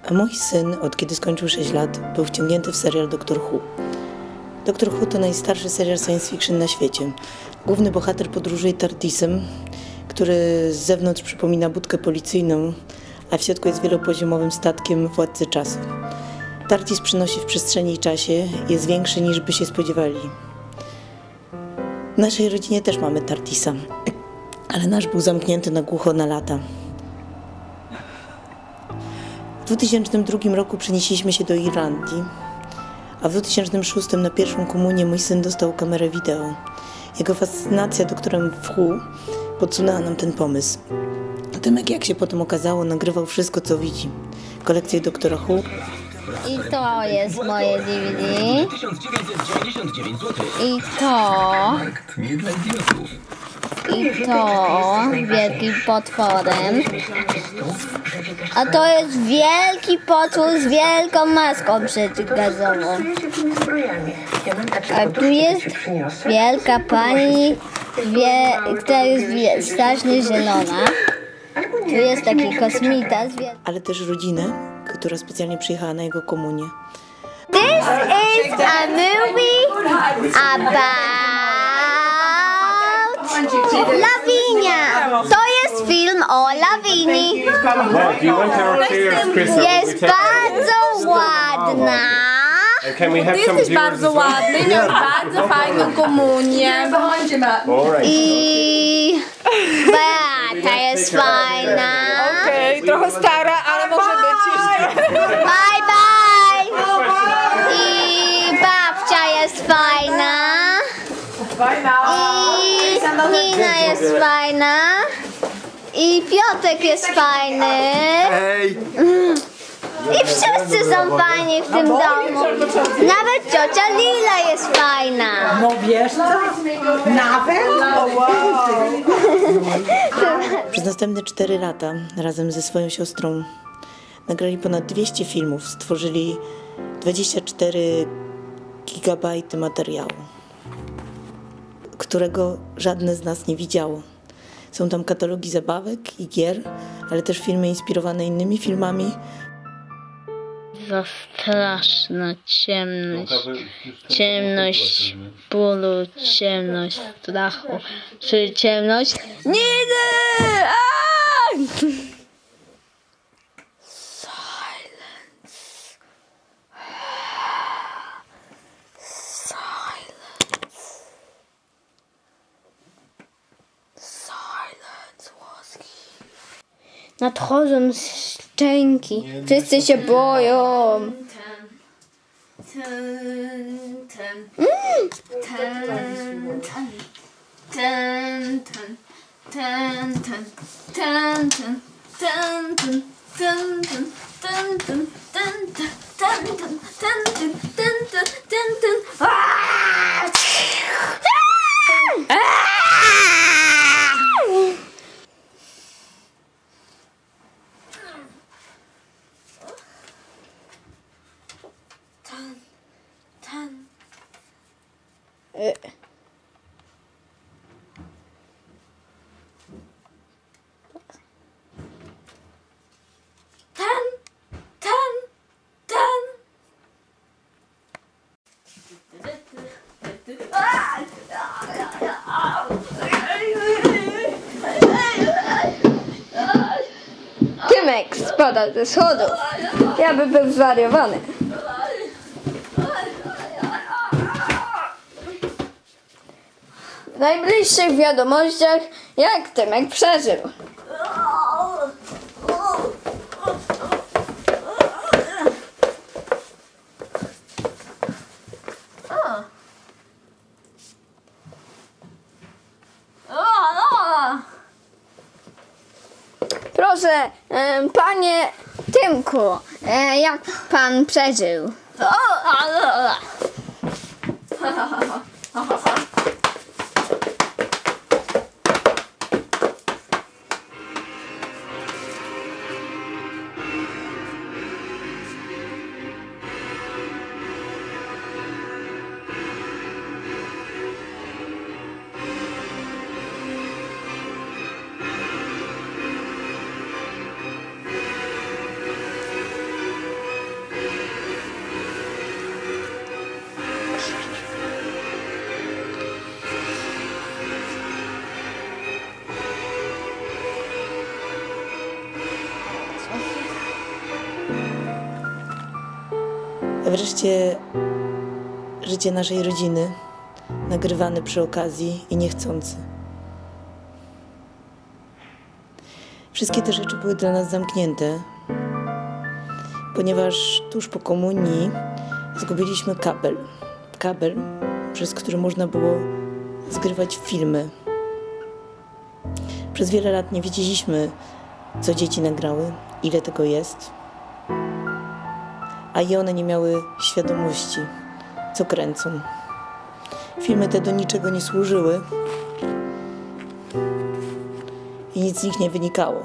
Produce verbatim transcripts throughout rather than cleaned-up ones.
A mój syn, od kiedy skończył sześć lat, był wciągnięty w serial Doktor Who. Doktor Who to najstarszy serial science fiction na świecie. Główny bohater podróżuje TARDISem, który z zewnątrz przypomina budkę policyjną, a w środku jest wielopoziomowym statkiem władcy czasu. TARDIS przenosi w przestrzeni i czasie, jest większy niż by się spodziewali. W naszej rodzinie też mamy TARDISa, ale nasz był zamknięty na głucho na lata. W dwa tysiące drugim roku przenieśliśmy się do Irlandii, a w dwa tysiące szóstym na pierwszą komunię mój syn dostał kamerę wideo. Jego fascynacja doktorem Who podsunęła nam ten pomysł. Tymek, jak się potem okazało, nagrywał wszystko, co widzi. Kolekcję doktora Who. I to jest moje D V D. I to. I to wielkim potworem. A to jest wielki potwór z wielką maską przeciwgazową. A tu jest wielka pani, wie, która jest strasznie zielona. Tu jest taki kosmita. Ale też rodzinę, która specjalnie przyjechała na jego komunię. This is a movie about Lavinia. To jest film o Lavinii. Jest bardzo ładna. Ty jesteś bardzo ładny, miał bardzo fajną komunię. I Beata jest fajna. Okej, okay, trochę stara, ale może być jeszcze. Bye bye. I babcia jest fajna. I Nina jest fajna. I Piotrek jest fajny. I wszyscy są fajni w tym domu. Nawet ciocia Lila jest fajna. No wiesz co? Nawet? Przez następne cztery lata razem ze swoją siostrą nagrali ponad dwieście filmów, stworzyli dwadzieścia cztery gigabajty materiału, którego żadne z nas nie widziało. Są tam katalogi zabawek i gier, ale też filmy inspirowane innymi filmami. Za straszna ciemność, ciemność bólu, ciemność strachu, czy ciemność nidy! Silence. Silence. Silence was here. Nadchodzą szczęki. Wszyscy się boją. Tymek spada ze schodów. Ja bym był zwariowany. W najbliższych wiadomościach, jak Tymek przeżył. Proszę, panie Tymku, jak pan przeżył? A wreszcie życie naszej rodziny, nagrywane przy okazji i niechcący. Wszystkie te rzeczy były dla nas zamknięte, ponieważ tuż po komunii zgubiliśmy kabel. Kabel, przez który można było zgrywać filmy. Przez wiele lat nie wiedzieliśmy, co dzieci nagrały, ile tego jest, a i one nie miały świadomości, co kręcą. Filmy te do niczego nie służyły i nic z nich nie wynikało.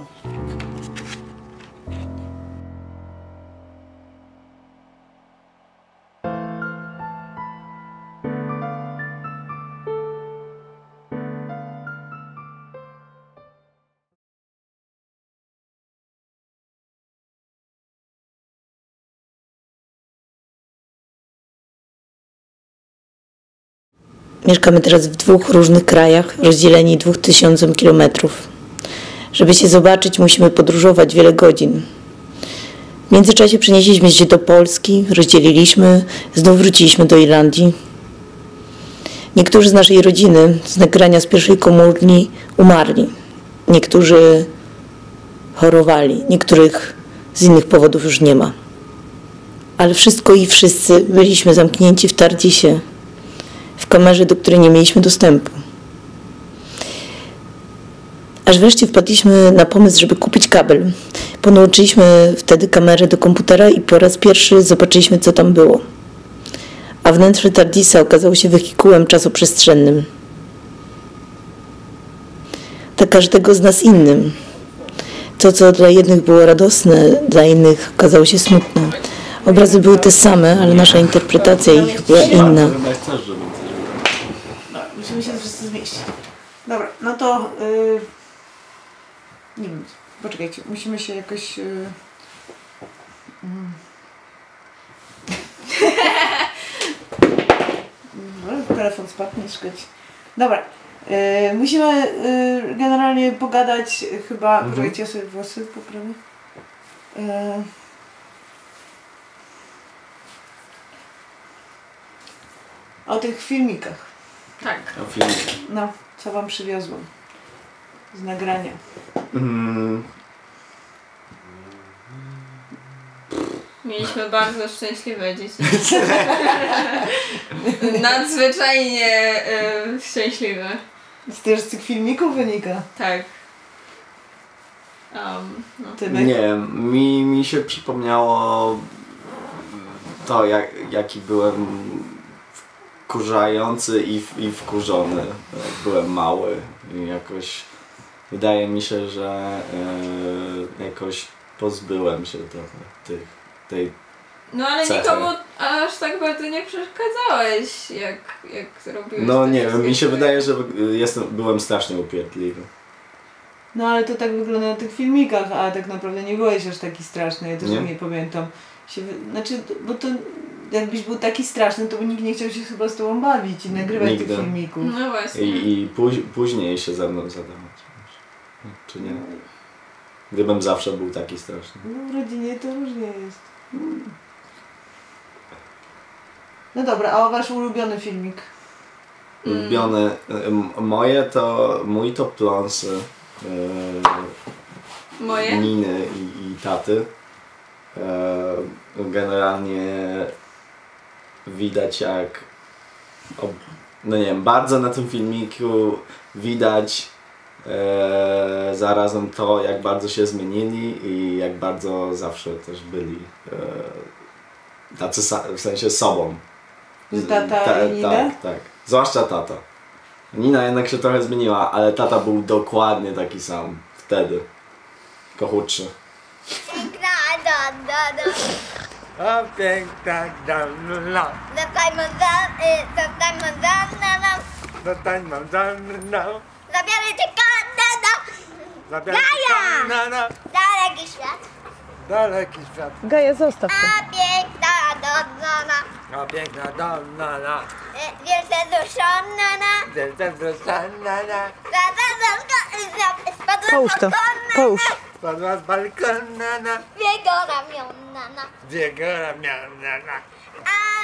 Mieszkamy teraz w dwóch różnych krajach, rozdzieleni dwóch tysiącem kilometrów. Żeby się zobaczyć, musimy podróżować wiele godzin. W międzyczasie przenieśliśmy się do Polski, rozdzieliliśmy, znów wróciliśmy do Irlandii. Niektórzy z naszej rodziny z nagrania z pierwszej komórni umarli. Niektórzy chorowali, niektórych z innych powodów już nie ma. Ale wszystko i wszyscy byliśmy zamknięci w Tardisie, w kamerze, do której nie mieliśmy dostępu. Aż wreszcie wpadliśmy na pomysł, żeby kupić kabel. Podłączyliśmy wtedy kamerę do komputera i po raz pierwszy zobaczyliśmy, co tam było. A wnętrze Tardisa okazało się wehikułem czasoprzestrzennym. Dla każdego z nas innym. To, co dla jednych było radosne, dla innych okazało się smutne. Obrazy były te same, ale nasza interpretacja ich była inna. No, musimy się wszyscy zmieścić. Dobra, no to... Yy, nie wiem, poczekajcie, musimy się jakoś... Yy, mm. no, telefon spadł, nie szkodzi. Dobra, yy, musimy yy, generalnie pogadać chyba... Mhm. Poczekajcie, ja sobie włosy poprawię. Yy. O tych filmikach. Tak. O filmikach. No, co wam przywiozłam z nagrania. Mm. Mieliśmy bardzo szczęśliwe dzieci. Nadzwyczajnie y, szczęśliwe. Z też z tych filmików wynika. Tak. Um, no. Tymek? Nie, mi, mi się przypomniało to, jak, jaki byłem wkurzający i, i wkurzony, jak byłem mały. I jakoś wydaje mi się, że e, jakoś pozbyłem się trochę tych, tej No ale cechy. nikomu aż tak bardzo nie przeszkadzałeś, jak, jak robiłeś. No te nie wiem, mi się rzeczy. wydaje, że jestem, byłem strasznie upierdliwy. No ale to tak wygląda na tych filmikach, a tak naprawdę nie byłeś aż taki straszny, ja też nie, Nie? nie pamiętam. Się, znaczy, bo to jakbyś był taki straszny, to by nikt nie chciał się chyba z tobą bawić i nagrywać Nigdy. tych filmików. No właśnie. I, i póź, później się ze mną zadawać. Czy nie? Gdybym zawsze był taki straszny. No w rodzinie to różnie jest. No dobra, a wasz ulubiony filmik? Ulubione mm. moje to mój to pląsy e, Moje? Niny i, i taty. E, generalnie widać jak ob, no nie wiem, bardzo na tym filmiku widać e, zarazem to, jak bardzo się zmienili i jak bardzo zawsze też byli e, tacy w sensie sobą. Tata Ta, i Nina? tak, tak. Zwłaszcza tata. Nina jednak się trochę zmieniła, ale tata był dokładnie taki sam wtedy. Tylko chudszy. O piękna dana. Zataj manzana, Zataj manzana. zabiorę cię kanana, Zabieraj Gaja! banana. daleki świat, Daleki świat. Gaja, zostaw to. a piękna dodana, O piękna dana. wielce duszona, Wielce wrosana. spadła Połóż to, połóż. Spadła z balkona. Jego ramiona, Jego ramiona.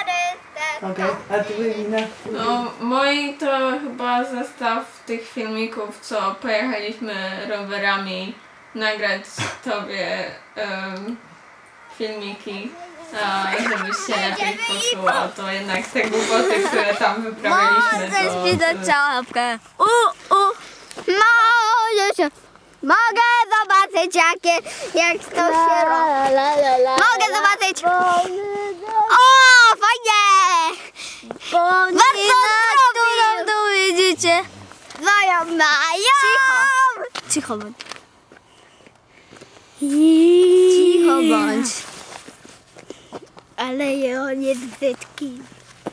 Okej, okay. A ty, Ewelina? No, moi to chyba zestaw tych filmików, co pojechaliśmy rowerami nagrać tobie um, filmiki, a, żebyś się lepiej poczuła. To jednak te głupoty, które tam wyprawialiśmy, to... Możesz widać czapkę. U, u. Możesz się... Mogę zobaczyć, jakie, jak to się robi. Mogę zobaczyć. O, fajnie! Was to zrobił. Tu widzicie. Mają, mają. Cicho. Cicho bądź. Cicho bądź. Ale on jest brzydki.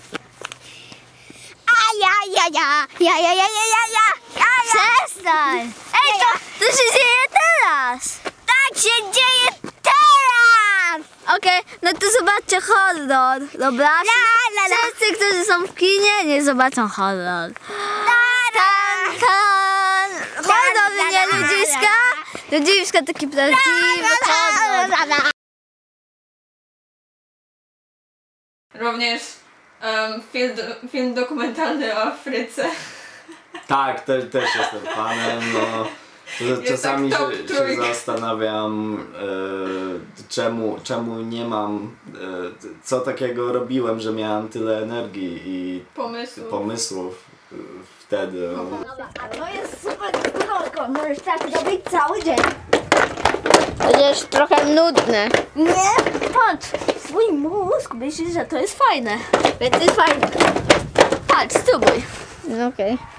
A ja, ja, ja, ja, ja, ja, ja, ja, ja, ja. Przestań. Ej, to, to się dzieje teraz. Tak się dzieje teraz. Okej, okay, no to zobaczcie horror, dobra? Wszyscy, którzy są w kinie, nie zobaczą horror. Tan, tan. Horror, nie ludziska? Ludziska taki prawdziwy horror. Również um, film, do, film dokumentalny o Afryce. Tak, te, też jestem fanem. No. Czasami tak się, się zastanawiam, e, czemu, czemu nie mam, e, co takiego robiłem, że miałem tyle energii i pomysłów, pomysłów e, wtedy. To jest super kurorko, możesz tak robić cały dzień. To jest trochę nudne. Nie? Patrz, swój mózg myśli, że to jest fajne. Więc to jest fajne. Patrz, spróbuj. No okej. Okay.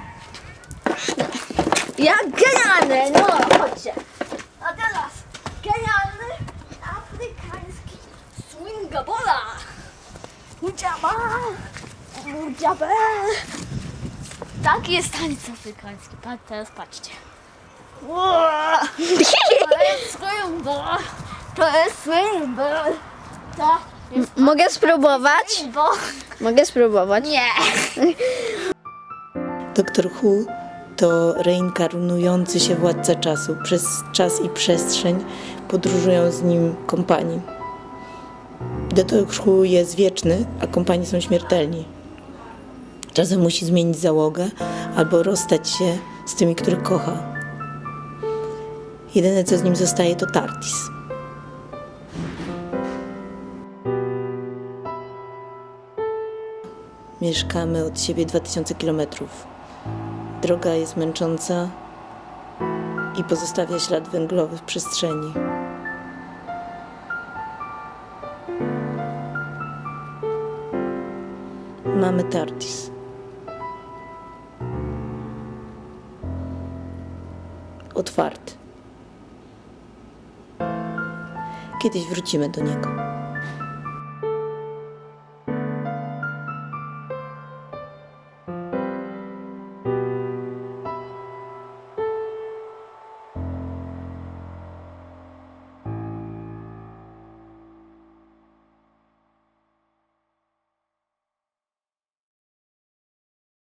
Jak genialny, no chodźcie. A teraz genialny afrykański swingabola. Udziaba, udziaba. Taki jest taniec afrykański. Patrz, teraz patrzcie. To jest swingabola. To jest swingabola. Mogę spróbować? Mogę spróbować? Nie. Doktor Who to reinkarnujący się władca czasu. Przez czas i przestrzeń podróżują z nim kompanii. Doktor Who jest wieczny, a kompanii są śmiertelni. Czasem musi zmienić załogę albo rozstać się z tymi, których kocha. Jedyne, co z nim zostaje, to TARDIS. Mieszkamy od siebie dwa tysiące kilometrów. Droga jest męcząca i pozostawia ślad węglowy w przestrzeni. Mamy TARDIS. Otwarty. Kiedyś wrócimy do niego.